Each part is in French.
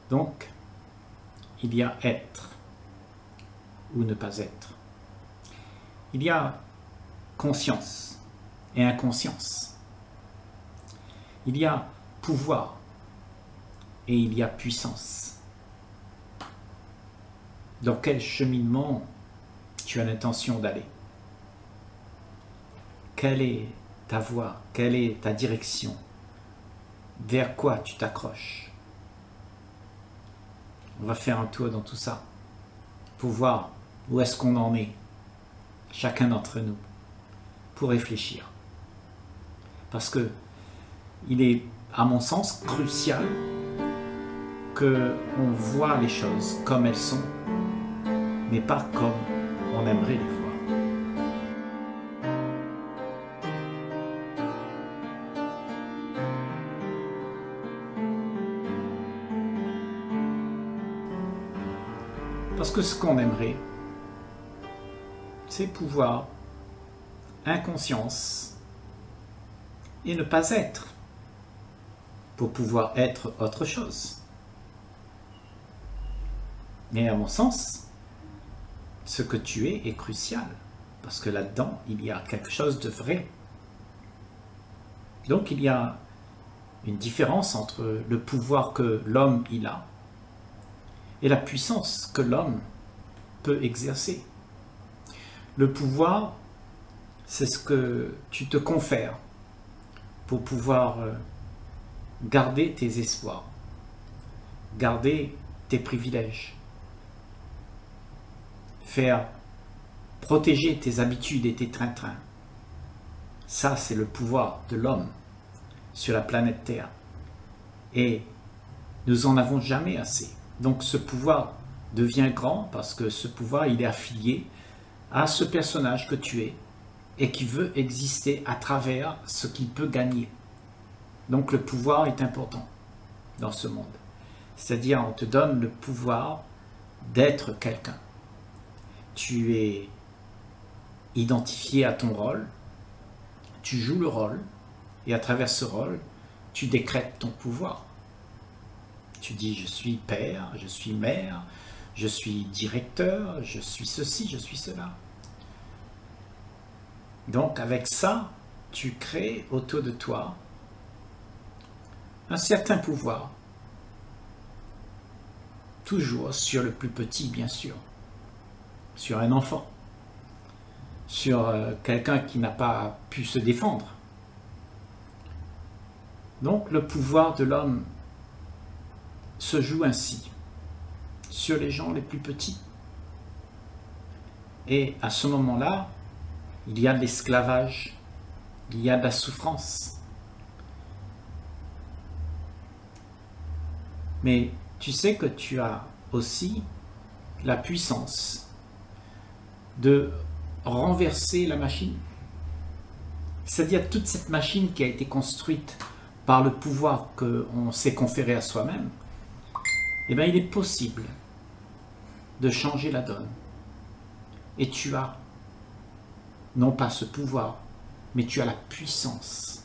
Donc, il y a être ou ne pas être. Il y a conscience et inconscience. Il y a pouvoir et il y a puissance. Dans quel cheminement tu as l'intention d'aller? Quelle est ta voie? Quelle est ta direction? Vers quoi tu t'accroches? On va faire un tour dans tout ça pour voir où est-ce qu'on en est, chacun d'entre nous, pour réfléchir. Parce que il est, à mon sens, crucial qu'on voit les choses comme elles sont, mais pas comme on aimerait les voir. Parce que ce qu'on aimerait, c'est pouvoir, inconscience, et ne pas être, pour pouvoir être autre chose. Mais à mon sens, ce que tu es crucial, parce que là-dedans, il y a quelque chose de vrai. Donc il y a une différence entre le pouvoir que l'homme il a et la puissance que l'homme peut exercer. Le pouvoir, c'est ce que tu te confères pour pouvoir garder tes espoirs, garder tes privilèges, faire protéger tes habitudes et tes train-train. Ça, c'est le pouvoir de l'homme sur la planète Terre. Et nous en avons jamais assez. Donc ce pouvoir devient grand parce que ce pouvoir, il est affilié à ce personnage que tu es et qui veut exister à travers ce qu'il peut gagner. Donc le pouvoir est important dans ce monde. C'est-à-dire, on te donne le pouvoir d'être quelqu'un. Tu es identifié à ton rôle, tu joues le rôle, et à travers ce rôle, tu décrètes ton pouvoir. Tu dis, je suis père, je suis mère, je suis directeur, je suis ceci, je suis cela. Donc avec ça, tu crées autour de toi un certain pouvoir. Toujours sur le plus petit, bien sûr. Sur un enfant. Sur quelqu'un qui n'a pas pu se défendre. Donc le pouvoir de l'homme se joue ainsi, sur les gens les plus petits. Et à ce moment-là, il y a de l'esclavage, il y a de la souffrance. Mais tu sais que tu as aussi la puissance de renverser la machine. C'est-à-dire toute cette machine qui a été construite par le pouvoir qu'on s'est conféré à soi-même, eh bien, il est possible de changer la donne. Et tu as, non pas ce pouvoir, mais tu as la puissance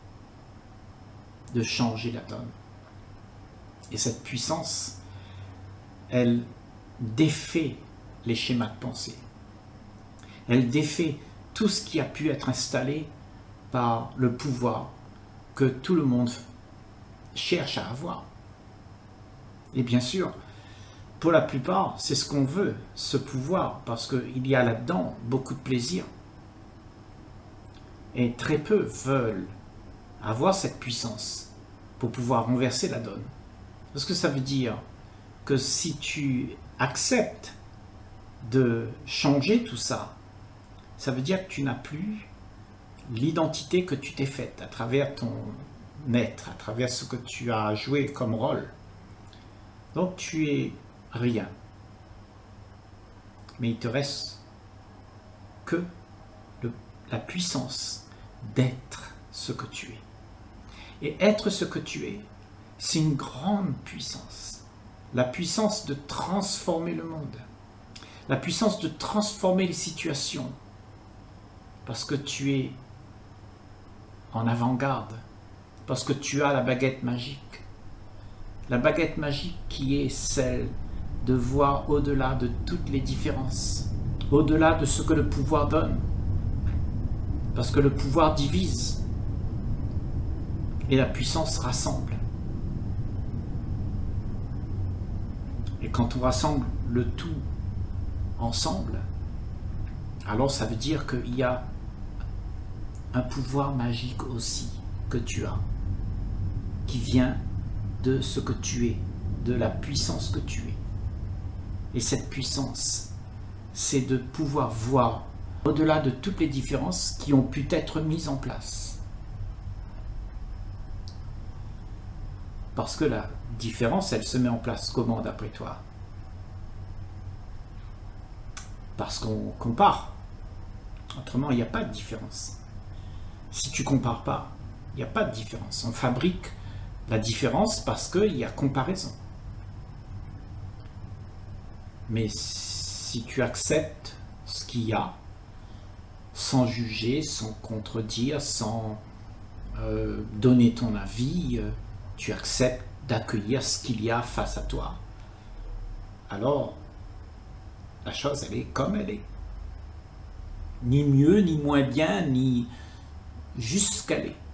de changer la donne. Et cette puissance, elle défait les schémas de pensée. Elle défait tout ce qui a pu être installé par le pouvoir que tout le monde cherche à avoir. Et bien sûr, pour la plupart, c'est ce qu'on veut, ce pouvoir, parce qu'il y a là-dedans beaucoup de plaisir. Et très peu veulent avoir cette puissance pour pouvoir renverser la donne. Parce que ça veut dire que si tu acceptes de changer tout ça, ça veut dire que tu n'as plus l'identité que tu t'es faite à travers ton être, à travers ce que tu as joué comme rôle. Donc tu es rien. Mais il te reste que la puissance d'être ce que tu es. Et être ce que tu es, c'est une grande puissance. La puissance de transformer le monde. La puissance de transformer les situations. Parce que tu es en avant-garde. Parce que tu as la baguette magique. La baguette magique qui est celle de voir au-delà de toutes les différences, au-delà de ce que le pouvoir donne. Parce que le pouvoir divise et la puissance rassemble. Et quand on rassemble le tout ensemble, alors ça veut dire qu'il y a un pouvoir magique aussi que tu as, qui vient de ce que tu es, de la puissance que tu es. Et cette puissance, c'est de pouvoir voir au-delà de toutes les différences qui ont pu être mises en place. Parce que la différence, elle se met en place comment d'après toi? Parce qu'on compare. Autrement, il n'y a pas de différence. Si tu ne compares pas, il n'y a pas de différence. On fabrique la différence parce qu'il y a comparaison. Mais si tu acceptes ce qu'il y a, sans juger, sans contredire, sans donner ton avis, tu acceptes d'accueillir ce qu'il y a face à toi, alors la chose, elle est comme elle est. Ni mieux, ni moins bien, ni juste ce qu'elle est.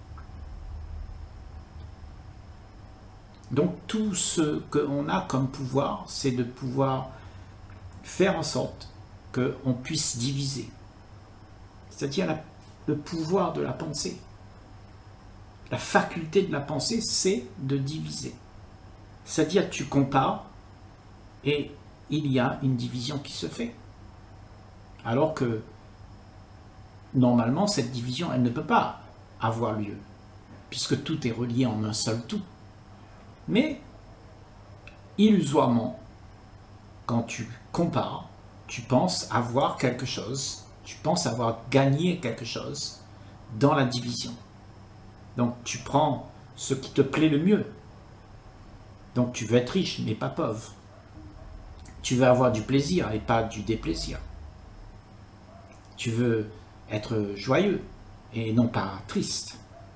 Donc tout ce qu'on a comme pouvoir, c'est de pouvoir faire en sorte qu'on puisse diviser. C'est-à-dire le pouvoir de la pensée. La faculté de la pensée, c'est de diviser. C'est-à-dire tu compares et il y a une division qui se fait. Alors que normalement, cette division, elle ne peut pas avoir lieu, puisque tout est relié en un seul tout. Mais, illusoirement, quand tu compares, tu penses avoir quelque chose, tu penses avoir gagné quelque chose dans la division. Donc, tu prends ce qui te plaît le mieux. Donc, tu veux être riche, mais pas pauvre. Tu veux avoir du plaisir et pas du déplaisir. Tu veux être joyeux et non pas triste.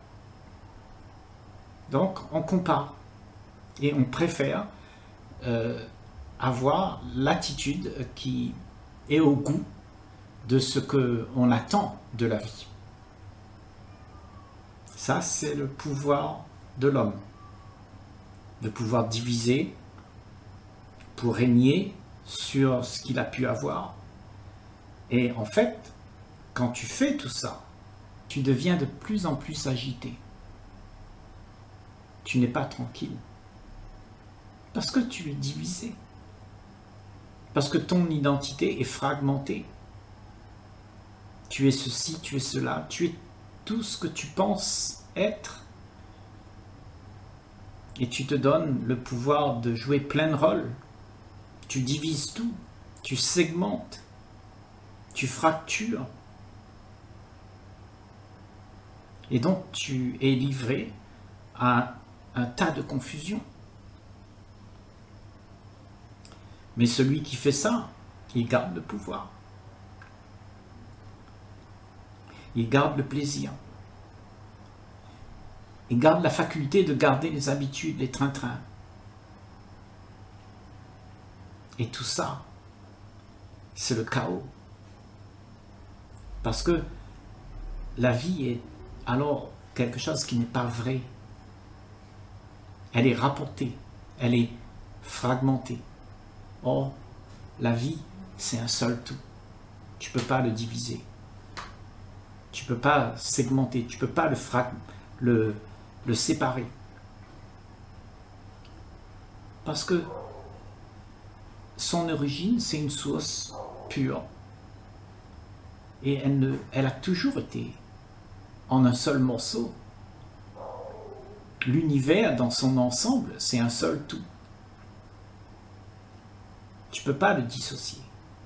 Donc, on compare et on préfère avoir l'attitude qui est au goût de ce qu'on attend de la vie. Ça, c'est le pouvoir de l'homme. De pouvoir diviser pour régner sur ce qu'il a pu avoir. Et en fait, quand tu fais tout ça, tu deviens de plus en plus agité. Tu n'es pas tranquille. Parce que tu es divisé. Parce que ton identité est fragmentée. Tu es ceci, tu es cela, tu es tout ce que tu penses être. Et tu te donnes le pouvoir de jouer plein de rôles. Tu divises tout, tu segmentes, tu fractures. Et donc tu es livré à un tas de confusion. Mais celui qui fait ça, il garde le pouvoir. Il garde le plaisir. Il garde la faculté de garder les habitudes, les train-train. Et tout ça, c'est le chaos. Parce que la vie est alors quelque chose qui n'est pas vrai. Elle est rapportée, elle est fragmentée. Or, la vie, c'est un seul tout. Tu ne peux pas le diviser. Tu ne peux pas segmenter, tu ne peux pas le séparer. Parce que son origine, c'est une source pure. Et elle a toujours été en un seul morceau. L'univers, dans son ensemble, c'est un seul tout. Tu ne peux pas le dissocier.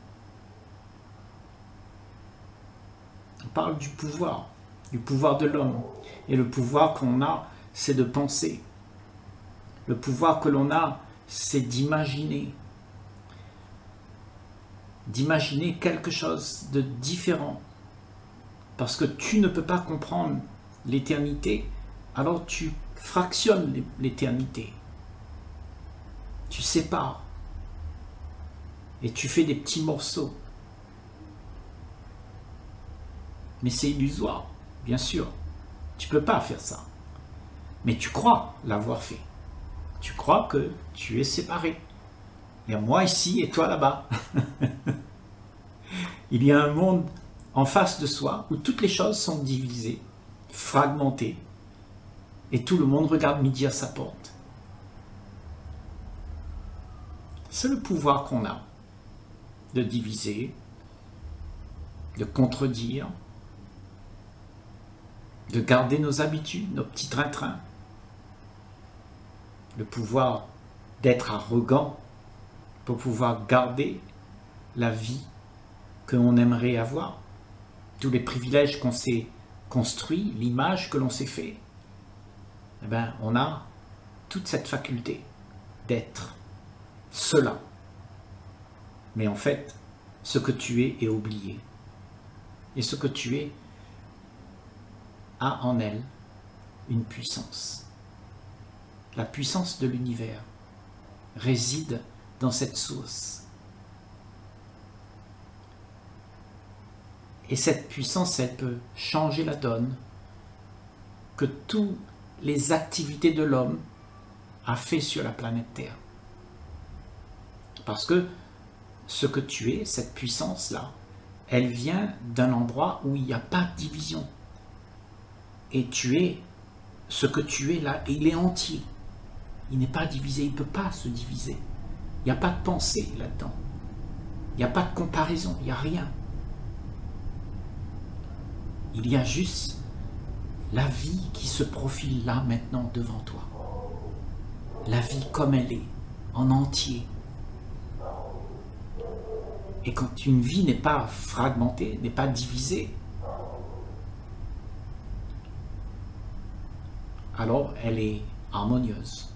On parle du pouvoir de l'homme. Et le pouvoir qu'on a, c'est de penser. Le pouvoir que l'on a, c'est d'imaginer. D'imaginer quelque chose de différent. Parce que tu ne peux pas comprendre l'éternité, alors tu fractionnes l'éternité. tu sépares et tu fais des petits morceaux. Mais c'est illusoire, bien sûr. Tu ne peux pas faire ça. Mais tu crois l'avoir fait. Tu crois que tu es séparé. Il y a moi ici et toi là-bas. Il y a un monde en face de soi où toutes les choses sont divisées, fragmentées, et tout le monde regarde midi à sa porte. C'est le pouvoir qu'on a de diviser, de contredire, de garder nos habitudes, nos petits train-train, le pouvoir d'être arrogant pour pouvoir garder la vie que l'on aimerait avoir, tous les privilèges qu'on s'est construits, l'image que l'on s'est fait. Eh bien, on a toute cette faculté d'être cela. Mais en fait, ce que tu es est oublié. Et ce que tu es a en elle une puissance. La puissance de l'univers réside dans cette source. Et cette puissance, elle peut changer la donne que toutes les activités de l'homme a fait sur la planète Terre. Parce que ce que tu es, cette puissance-là, elle vient d'un endroit où il n'y a pas de division. Et tu es, ce que tu es là, il est entier. Il n'est pas divisé, il ne peut pas se diviser. Il n'y a pas de pensée là-dedans. Il n'y a pas de comparaison, il n'y a rien. Il y a juste la vie qui se profile là maintenant devant toi. La vie comme elle est, en entier. Et quand une vie n'est pas fragmentée, n'est pas divisée, alors elle est harmonieuse.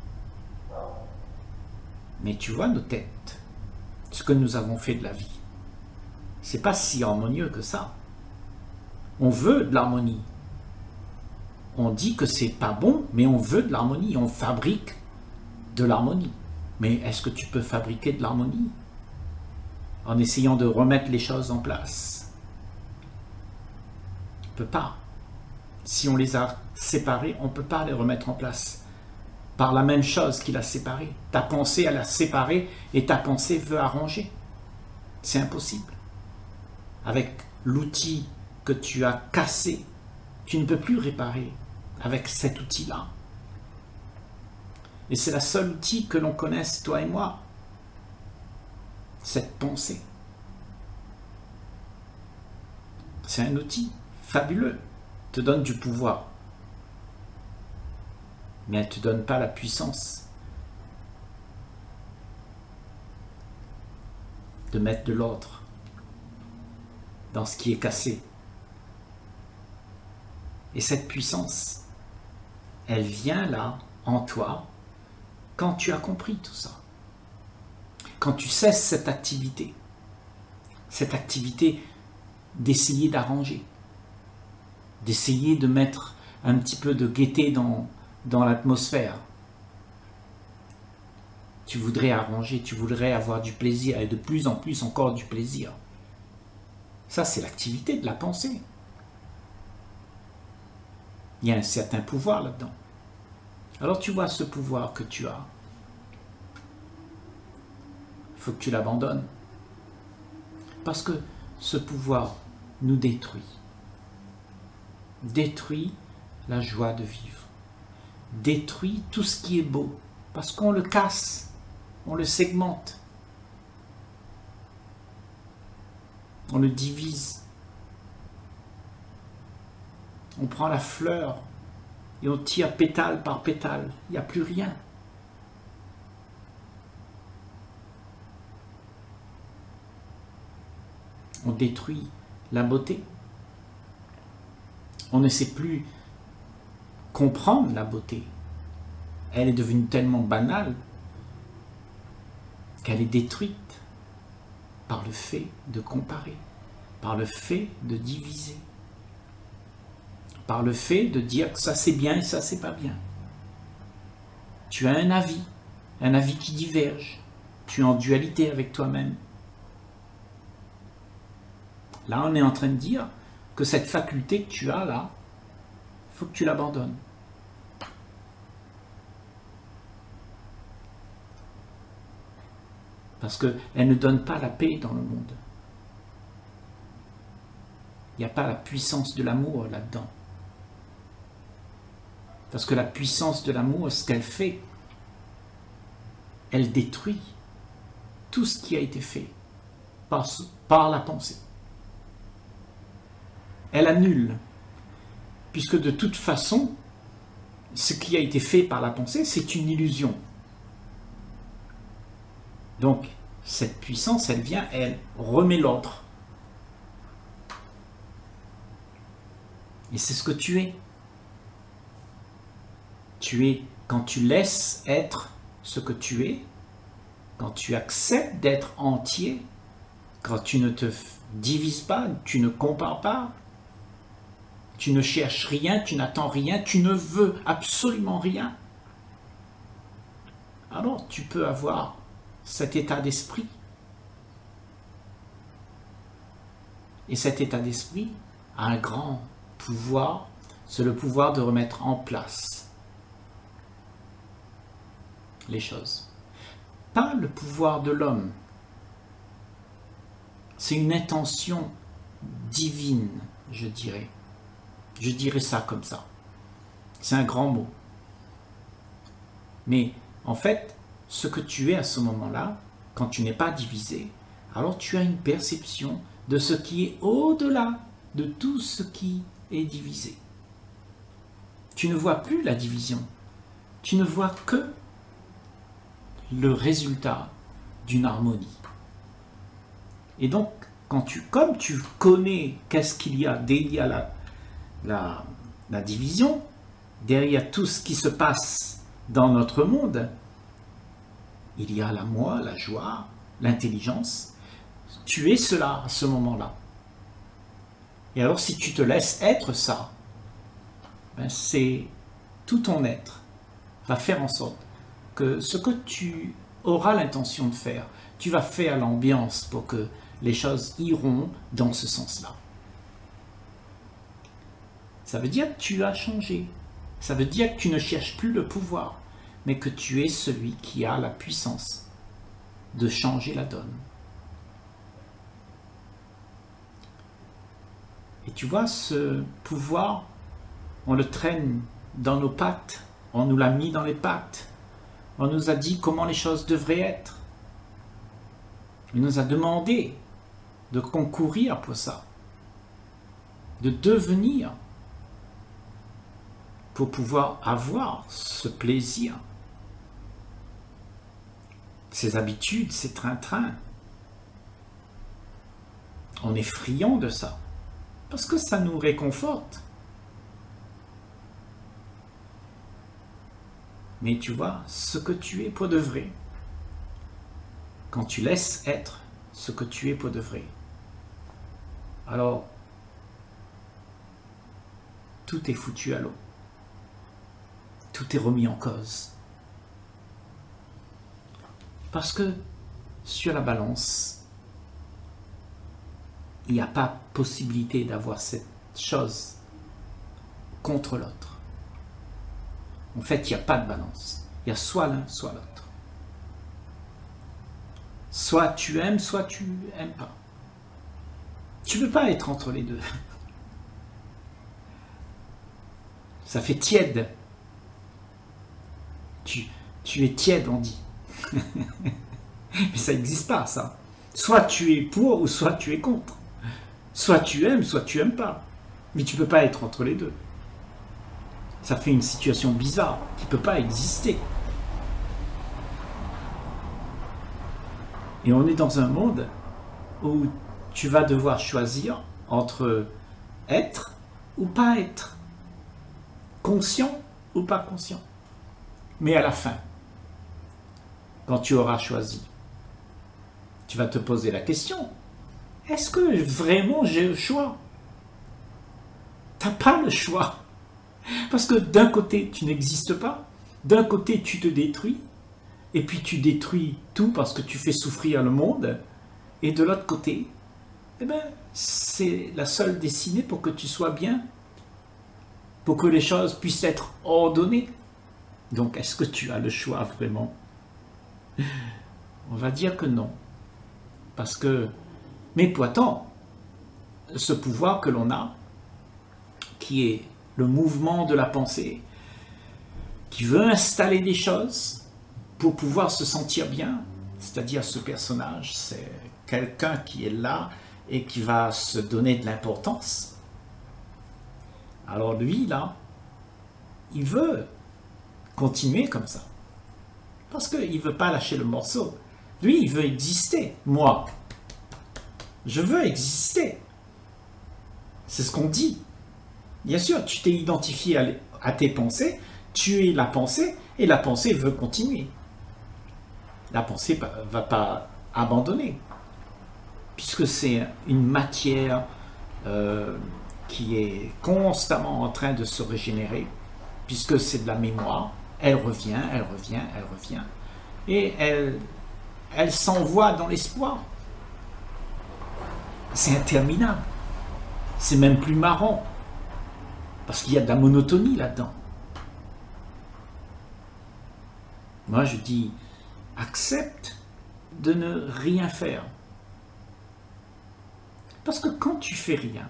Mais tu vois nos têtes, ce que nous avons fait de la vie, c'est pas si harmonieux que ça. On veut de l'harmonie. On dit que c'est pas bon, mais on veut de l'harmonie. On fabrique de l'harmonie. Mais est-ce que tu peux fabriquer de l'harmonie en essayant de remettre les choses en place? On ne peut pas. Si on les a séparés, on ne peut pas les remettre en place par la même chose qui l'a séparé. Ta pensée, elle a séparé et ta pensée veut arranger. C'est impossible. Avec l'outil que tu as cassé, tu ne peux plus réparer avec cet outil-là. Et c'est la seule outil que l'on connaisse, toi et moi. Cette pensée. C'est un outil fabuleux, te donne du pouvoir. Mais elle ne te donne pas la puissance de mettre de l'ordre dans ce qui est cassé. Et cette puissance, elle vient là, en toi, quand tu as compris tout ça. Quand tu cesses cette activité d'essayer d'arranger, d'essayer de mettre un petit peu de gaieté dans l'atmosphère. Tu voudrais arranger, tu voudrais avoir du plaisir, et de plus en plus encore du plaisir. Ça, c'est l'activité de la pensée. Il y a un certain pouvoir là-dedans. Alors tu vois ce pouvoir que tu as. Il faut que tu l'abandonnes. Parce que ce pouvoir nous détruit. Détruit la joie de vivre. Détruit tout ce qui est beau. Parce qu'on le casse. On le segmente. On le divise. On prend la fleur et on tire pétale par pétale. Il n'y a plus rien. On détruit la beauté. On ne sait plus comprendre la beauté. Elle est devenue tellement banale qu'elle est détruite par le fait de comparer, par le fait de diviser, par le fait de dire que ça c'est bien et ça c'est pas bien. Tu as un avis, un avis qui diverge, tu es en dualité avec toi-même. Là, on est en train de dire que cette faculté que tu as là, il faut que tu l'abandonnes. Parce qu'elle ne donne pas la paix dans le monde. Il n'y a pas la puissance de l'amour là-dedans. Parce que la puissance de l'amour, ce qu'elle fait, elle détruit tout ce qui a été fait par la pensée. Elle annule, puisque de toute façon, ce qui a été fait par la pensée, c'est une illusion. Donc, cette puissance, elle vient, elle remet l'ordre. Et c'est ce que tu es. Tu es, quand tu laisses être ce que tu es, quand tu acceptes d'être entier, quand tu ne te divises pas, tu ne compares pas, tu ne cherches rien, tu n'attends rien, tu ne veux absolument rien, alors tu peux avoir cet état d'esprit. Et cet état d'esprit a un grand pouvoir, c'est le pouvoir de remettre en place les choses. Pas le pouvoir de l'homme. C'est une intention divine, je dirais. Je dirais ça comme ça. C'est un grand mot. Mais en fait, ce que tu es à ce moment-là, quand tu n'es pas divisé, alors tu as une perception de ce qui est au-delà de tout ce qui est divisé. Tu ne vois plus la division. Tu ne vois que le résultat d'une harmonie. Et donc, comme tu connais qu'est-ce qu'il y a derrière la division, derrière tout ce qui se passe dans notre monde, il y a la moi, la joie, l'intelligence. Tu es cela à ce moment-là. Et alors, si tu te laisses être ça, ben c'est tout ton être va faire en sorte que ce que tu auras l'intention de faire, tu vas faire l'ambiance pour que les choses iront dans ce sens-là. Ça veut dire que tu as changé. Ça veut dire que tu ne cherches plus le pouvoir, mais que tu es celui qui a la puissance de changer la donne. Et tu vois, ce pouvoir, on le traîne dans nos pattes, on nous l'a mis dans les pattes, on nous a dit comment les choses devraient être. Il nous a demandé de concourir pour ça, de devenir, pour pouvoir avoir ce plaisir, ces habitudes, ces train-train. On est friand de ça, parce que ça nous réconforte. Mais tu vois, ce que tu es pour de vrai, quand tu laisses être ce que tu es pour de vrai, alors tout est foutu à l'eau. Tout est remis en cause. Parce que sur la balance, il n'y a pas possibilité d'avoir cette chose contre l'autre. En fait, il n'y a pas de balance. Il y a soit l'un, soit l'autre. Soit tu aimes, soit tu n'aimes pas. Tu ne peux pas être entre les deux. Ça fait tiède. Tu es tiède, on dit. Mais ça n'existe pas, ça. Soit tu es pour, ou soit tu es contre. Soit tu aimes, soit tu n'aimes pas. Mais tu ne peux pas être entre les deux. Ça fait une situation bizarre qui ne peut pas exister. Et on est dans un monde où tu vas devoir choisir entre être ou pas être. Conscient ou pas conscient. Mais à la fin, quand tu auras choisi, tu vas te poser la question, est-ce que vraiment j'ai le choix? Tu n'as pas le choix. Parce que d'un côté, tu n'existes pas, d'un côté, tu te détruis, et puis tu détruis tout parce que tu fais souffrir le monde, et de l'autre côté, eh ben, c'est la seule destinée pour que tu sois bien, pour que les choses puissent être ordonnées. Donc, est-ce que tu as le choix vraiment? On va dire que non. Parce que, mais pourtant, ce pouvoir que l'on a, qui est le mouvement de la pensée, qui veut installer des choses pour pouvoir se sentir bien, c'est-à-dire ce personnage, c'est quelqu'un qui est là et qui va se donner de l'importance. Alors lui, là, il veut continuer comme ça. Parce qu'il ne veut pas lâcher le morceau. Lui, il veut exister. Moi, je veux exister. C'est ce qu'on dit. Bien sûr, tu t'es identifié à tes pensées, tu es la pensée, et la pensée veut continuer. La pensée ne va pas abandonner. Puisque c'est une matière qui est constamment en train de se régénérer, puisque c'est de la mémoire, elle revient, elle revient, elle revient, et elle s'envoie dans l'espoir. C'est interminable. C'est même plus marrant, parce qu'il y a de la monotonie là-dedans. Moi, je dis, accepte de ne rien faire. Parce que quand tu fais rien,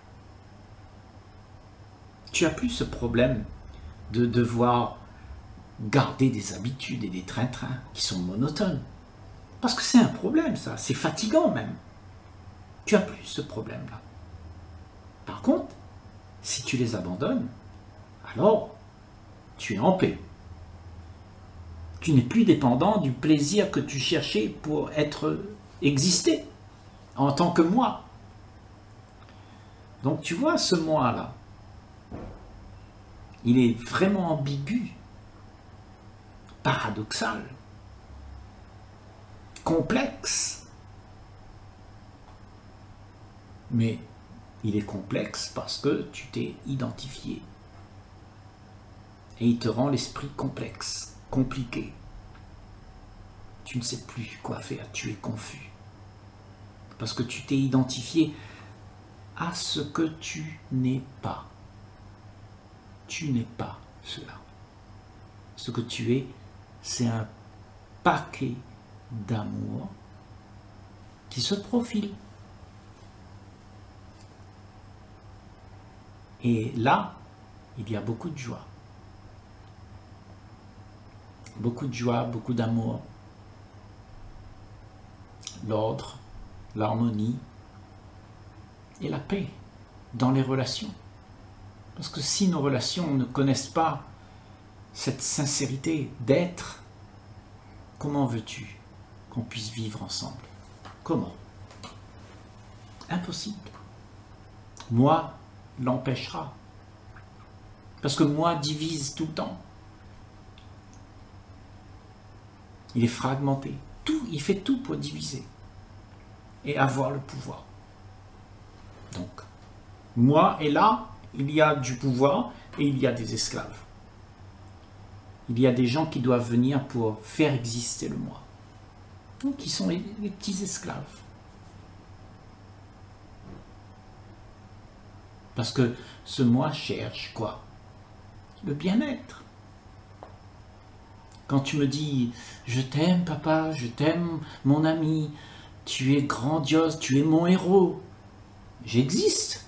tu n'as plus ce problème de devoir garder des habitudes et des trains-trains qui sont monotones. Parce que c'est un problème, ça. C'est fatigant même. Tu n'as plus ce problème-là. Par contre, si tu les abandonnes, alors tu es en paix. Tu n'es plus dépendant du plaisir que tu cherchais pour exister en tant que moi. Donc tu vois, ce moi-là, il est vraiment ambigu, paradoxal, complexe. Mais il est complexe parce que tu t'es identifié. Et il te rend l'esprit complexe, compliqué. Tu ne sais plus quoi faire, tu es confus. Parce que tu t'es identifié à ce que tu n'es pas. Tu n'es pas cela. Ce que tu es, c'est un paquet d'amour qui se profile. Et là, il y a beaucoup de joie. Beaucoup de joie, beaucoup d'amour. L'ordre, l'harmonie et la paix dans les relations. Parce que si nos relations ne connaissent pas cette sincérité d'être, comment veux-tu qu'on puisse vivre ensemble? Comment? Impossible. Moi l'empêchera. Parce que moi divise tout le temps. Il est fragmenté. Il fait tout pour diviser et avoir le pouvoir. Donc, moi et là, il y a du pouvoir et il y a des esclaves. Il y a des gens qui doivent venir pour faire exister le moi. Donc, qui sont les petits esclaves. Parce que ce moi cherche quoi? Le bien-être. Quand tu me dis « Je t'aime papa, je t'aime mon ami, tu es grandiose, tu es mon héros », j'existe.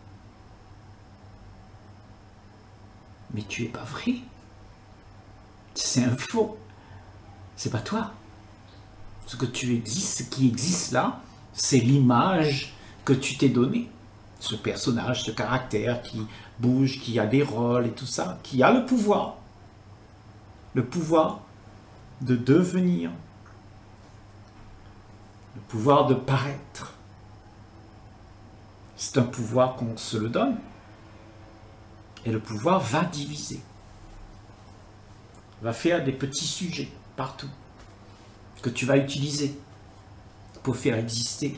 Mais tu n'es pas vrai. C'est un faux. C'est pas toi. Ce que tu existes, ce qui existe là, c'est l'image que tu t'es donnée. Ce personnage, ce caractère qui bouge, qui a des rôles et tout ça, qui a le pouvoir. Le pouvoir de devenir. Le pouvoir de paraître. C'est un pouvoir qu'on se le donne. Et le pouvoir va diviser. Va faire des petits sujets partout. Que tu vas utiliser pour faire exister.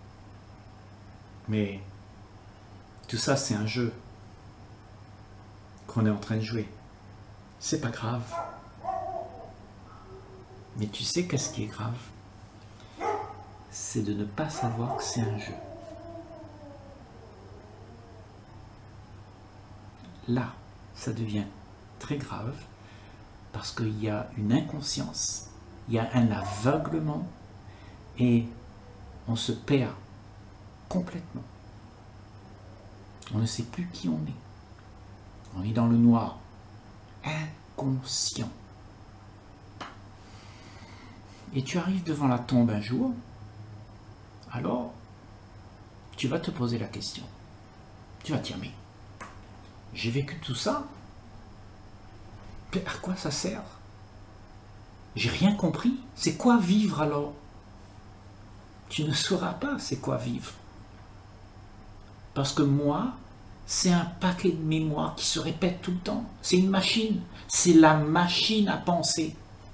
Mais tout ça, c'est un jeu. qu'on est en train de jouer. C'est pas grave. Mais tu sais qu'est-ce qui est grave? C'est de ne pas savoir que c'est un jeu. Là, ça devient très grave parce qu'il y a une inconscience, il y a un aveuglement et on se perd complètement. On ne sait plus qui on est. On est dans le noir, inconscient. Et tu arrives devant la tombe un jour, alors tu vas te poser la question. Tu vas te dire, mais j'ai vécu tout ça, mais à quoi ça sert? J'ai rien compris. C'est quoi vivre alors? Tu ne sauras pas c'est quoi vivre. Parce que moi, c'est un paquet de mémoire qui se répète tout le temps. C'est une machine. C'est la machine à penser.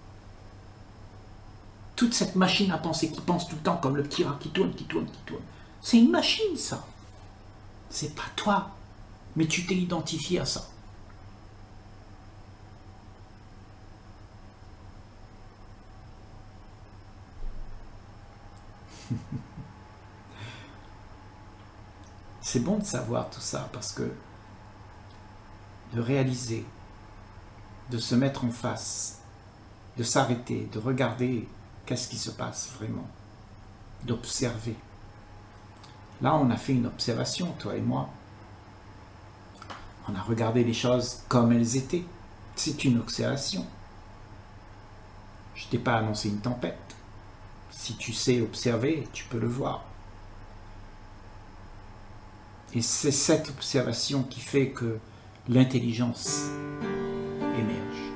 Toute cette machine à penser qui pense tout le temps comme le petit rat qui tourne, qui tourne, qui tourne. C'est une machine, ça. C'est pas toi. Mais tu t'es identifié à ça. C'est bon de savoir tout ça parce que de réaliser, de se mettre en face, de s'arrêter, de regarder qu'est-ce qui se passe vraiment, d'observer. Là, on a fait une observation, toi et moi. On a regardé les choses comme elles étaient. C'est une observation. Je ne t'ai pas annoncé une tempête. Si tu sais observer, tu peux le voir. Et c'est cette observation qui fait que l'intelligence émerge.